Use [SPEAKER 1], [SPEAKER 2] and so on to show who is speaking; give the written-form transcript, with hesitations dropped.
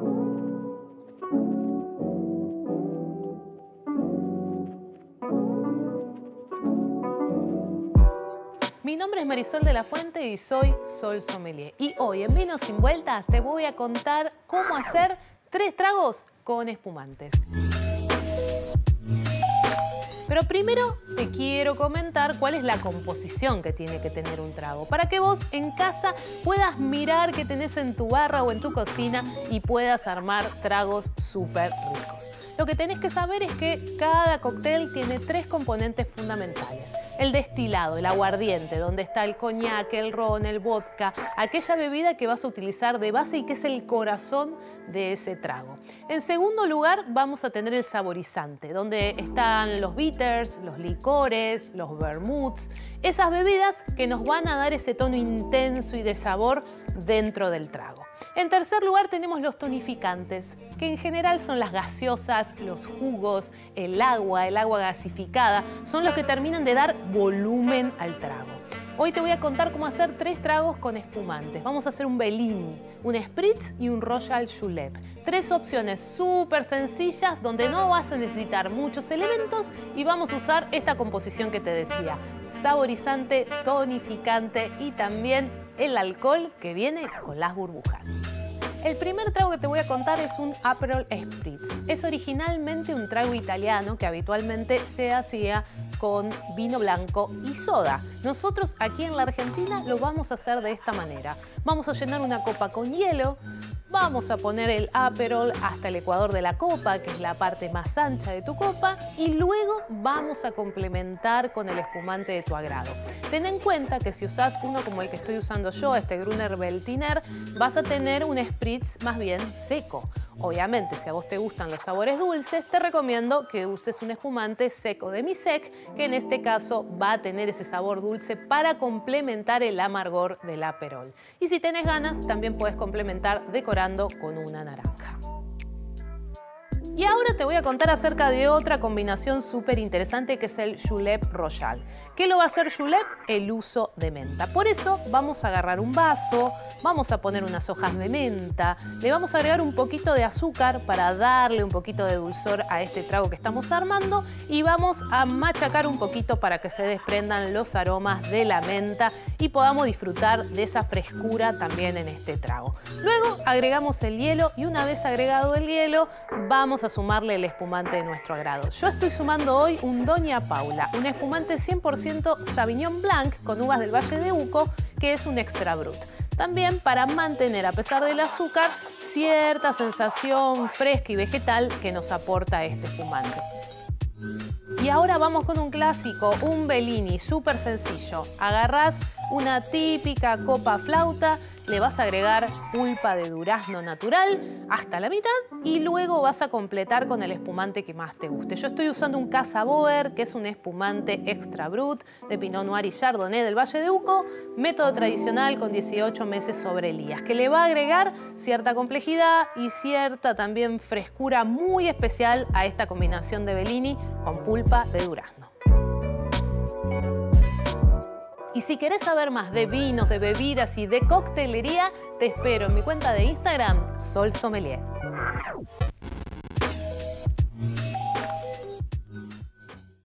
[SPEAKER 1] Mi nombre es Marisol de la Fuente y soy Sol Sommelier. Y hoy en Vino Sin Vueltas te voy a contar cómo hacer 3 tragos con espumantes. Pero primero te quiero comentar cuál es la composición que tiene que tener un trago, para que vos en casa puedas mirar qué tenés en tu barra o en tu cocina y puedas armar tragos súper ricos. Lo que tenés que saber es que cada cóctel tiene 3 componentes fundamentales. El destilado, el aguardiente, donde está el coñac, el ron, el vodka, aquella bebida que vas a utilizar de base y que es el corazón de ese trago. En segundo lugar, vamos a tener el saborizante, donde están los bitters, los licores, los vermouths, esas bebidas que nos van a dar ese tono intenso y de sabor dentro del trago. En tercer lugar tenemos los tonificantes, que en general son las gaseosas, los jugos, el agua gasificada, son los que terminan de dar volumen al trago. Hoy te voy a contar cómo hacer 3 tragos con espumantes. Vamos a hacer un Bellini, un Spritz y un Royal Julep. 3 opciones súper sencillas donde no vas a necesitar muchos elementos y vamos a usar esta composición que te decía. Saborizante, tonificante y también el alcohol que viene con las burbujas. El primer trago que te voy a contar es un Aperol Spritz. Es originalmente un trago italiano que habitualmente se hacía con vino blanco y soda. Nosotros aquí en la Argentina lo vamos a hacer de esta manera. Vamos a llenar una copa con hielo, vamos a poner el Aperol hasta el ecuador de la copa, que es la parte más ancha de tu copa, y luego vamos a complementar con el espumante de tu agrado. Ten en cuenta que si usás uno como el que estoy usando yo, este Gruner Veltliner, vas a tener un Spritz más bien seco. Obviamente, si a vos te gustan los sabores dulces, te recomiendo que uses un espumante seco de Missec, que en este caso va a tener ese sabor dulce para complementar el amargor del Aperol. Y si tenés ganas, también puedes complementar decorando con una naranja. Y ahora te voy a contar acerca de otra combinación súper interesante que es el Julep Royal. ¿Qué lo va a hacer Julep? El uso de menta. Por eso vamos a agarrar un vaso, vamos a poner unas hojas de menta, le vamos a agregar un poquito de azúcar para darle un poquito de dulzor a este trago que estamos armando y vamos a machacar un poquito para que se desprendan los aromas de la menta y podamos disfrutar de esa frescura también en este trago. Luego agregamos el hielo y una vez agregado el hielo vamos a sumarle el espumante de nuestro agrado. Yo estoy sumando hoy un Doña Paula, un espumante 100% Sauvignon Blanc con uvas del Valle de Uco, que es un extra brut. También para mantener, a pesar del azúcar, cierta sensación fresca y vegetal que nos aporta este espumante. Y ahora vamos con un clásico, un Bellini, súper sencillo. Agarrás una típica copa flauta, le vas a agregar pulpa de durazno natural hasta la mitad y luego vas a completar con el espumante que más te guste. Yo estoy usando un Casa Boer, que es un espumante extra brut de Pinot Noir y Chardonnay del Valle de Uco, método tradicional con 18 meses sobre Elías, que le va a agregar cierta complejidad y cierta también frescura muy especial a esta combinación de Bellini con pulpa de durazno. Y si querés saber más de vinos, de bebidas y de coctelería, te espero en mi cuenta de Instagram, Sol Sommelier.